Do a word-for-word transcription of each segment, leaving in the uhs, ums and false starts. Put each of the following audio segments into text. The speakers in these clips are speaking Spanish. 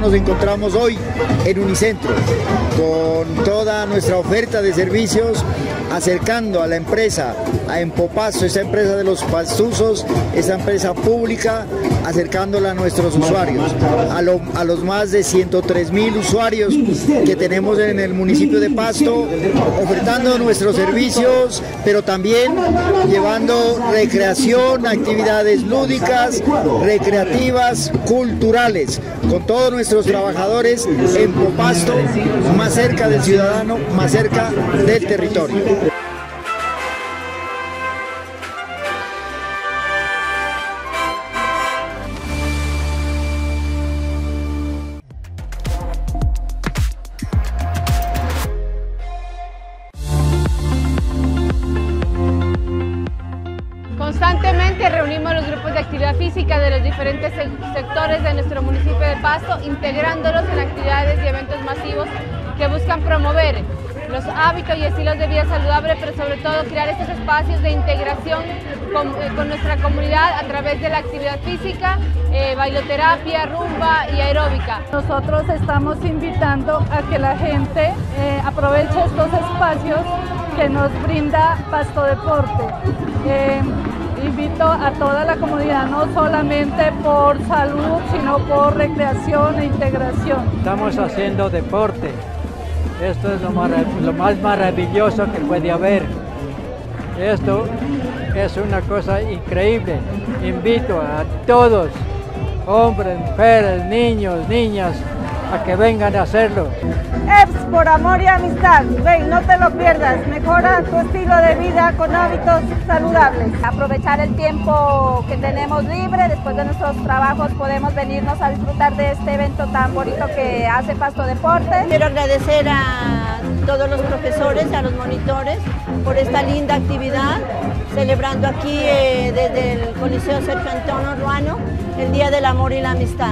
nos encontramos hoy en Unicentro, con toda nuestra oferta de servicios, acercando a la empresa, a Empopasto, esa empresa de los pastuzos, esa empresa pública, acercándola a nuestros usuarios, a, lo, a los más de ciento tres mil usuarios que tenemos en el municipio de Pasto, ofertando nuestros servicios, pero también llevando recreación, actividades lúdicas, recreativas, culturales, con todos nuestros trabajadores en Empopasto, más cerca del ciudadano, más cerca del territorio. Constantemente reunimos los grupos de actividad física de los diferentes sectores de nuestro municipio de Pasto, integrándolos en actividades y eventos masivos que buscan promover los hábitos y estilos de vida saludable, pero sobre todo crear estos espacios de integración con, eh, con nuestra comunidad a través de la actividad física, eh, bailoterapia, rumba y aeróbica. Nosotros estamos invitando a que la gente eh, aproveche estos espacios que nos brinda Pasto Deporte. Eh, invito a toda la comunidad, no solamente por salud, sino por recreación e integración. Estamos haciendo deporte. Esto es lo, lo más maravilloso que puede haber. Esto es una cosa increíble. Invito a todos, hombres, mujeres, niños, niñas, a que vengan a hacerlo. E P S por amor y amistad. Ven, no te lo pierdas. Mejora tu estilo de vida con hábitos saludables. Aprovechar el tiempo que tenemos libre, después de nuestros trabajos podemos venirnos a disfrutar de este evento tan bonito que hace Pasto Deporte. Quiero agradecer a todos los profesores, a los monitores, por esta linda actividad, celebrando aquí eh, desde el Coliseo Sergio Antonio Ruano el Día del Amor y la Amistad.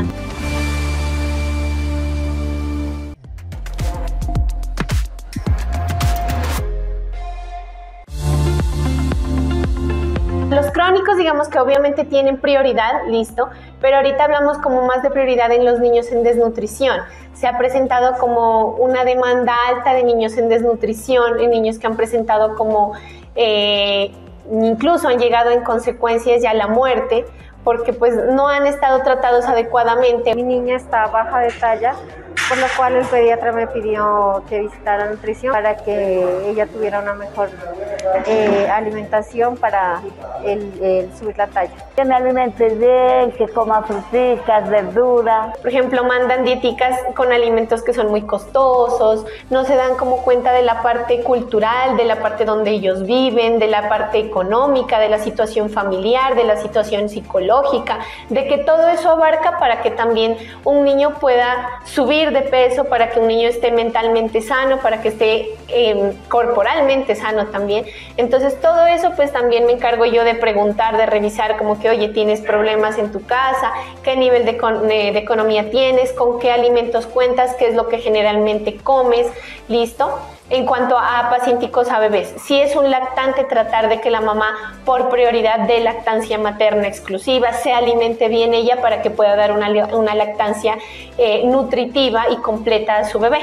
Los crónicos, digamos que obviamente tienen prioridad, listo, pero ahorita hablamos como más de prioridad en los niños en desnutrición. Se ha presentado como una demanda alta de niños en desnutrición, en niños que han presentado como, eh, incluso han llegado en consecuencias ya a la muerte, porque pues no han estado tratados adecuadamente. Mi niña está baja de talla, por lo cual el pediatra me pidió que visitara nutrición para que ella tuviera una mejor eh, alimentación para el, el subir la talla. Que me alimente bien, que coma frutas, verduras. Por ejemplo, mandan dieticas con alimentos que son muy costosos, no se dan como cuenta de la parte cultural, de la parte donde ellos viven, de la parte económica, de la situación familiar, de la situación psicológica, de que todo eso abarca para que también un niño pueda subir de peso, para que un niño esté mentalmente sano, para que esté eh, corporalmente sano también. Entonces todo eso pues también me encargo yo de preguntar, de revisar como que oye, tienes problemas en tu casa, qué nivel de, de, de economía tienes, con qué alimentos cuentas, qué es lo que generalmente comes, listo. En cuanto a pacienticos a bebés, si es un lactante, tratar de que la mamá, por prioridad de lactancia materna exclusiva, se alimente bien ella para que pueda dar una, una lactancia eh, nutritiva y completa a su bebé.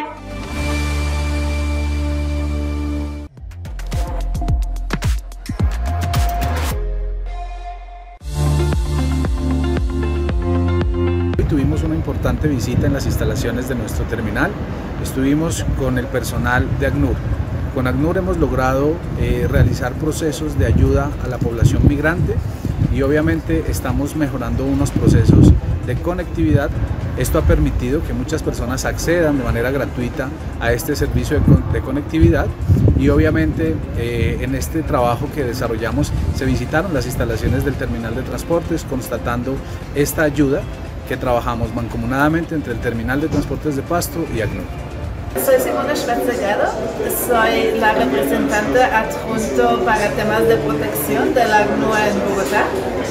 Tuvimos una importante visita en las instalaciones de nuestro terminal. Estuvimos con el personal de ACNUR. Con ACNUR hemos logrado eh, realizar procesos de ayuda a la población migrante y obviamente estamos mejorando unos procesos de conectividad. Esto ha permitido que muchas personas accedan de manera gratuita a este servicio de, con de conectividad y obviamente eh, en este trabajo que desarrollamos se visitaron las instalaciones del terminal de transportes constatando esta ayuda que trabajamos mancomunadamente entre el Terminal de Transportes de Pasto y ACNUR. Soy Simona Schwarzegado, soy la representante adjunto para temas de protección de la ACNUR en Bogotá.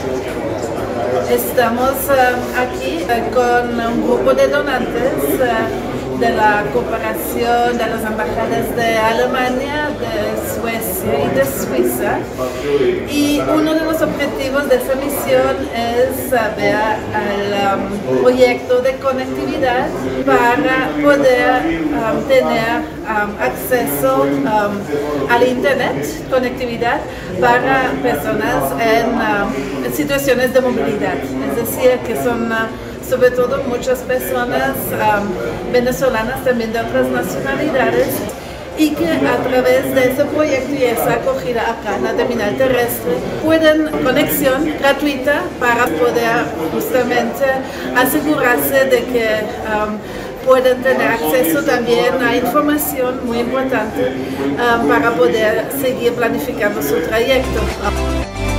Estamos um, aquí uh, con un grupo de donantes uh, de la cooperación de las embajadas de Alemania, de Suecia y de Suiza. Y uno de los objetivos de esa misión intención es ver el um, proyecto de conectividad para poder um, tener um, acceso um, al internet, conectividad para personas en, um, en situaciones de movilidad, es decir, que son uh, sobre todo muchas personas um, venezolanas, también de otras nacionalidades, y que a través de ese proyecto y esa acogida acá en la terminal terrestre pueden conexión gratuita para poder justamente asegurarse de que um, pueden tener acceso también a información muy importante um, para poder seguir planificando su trayecto.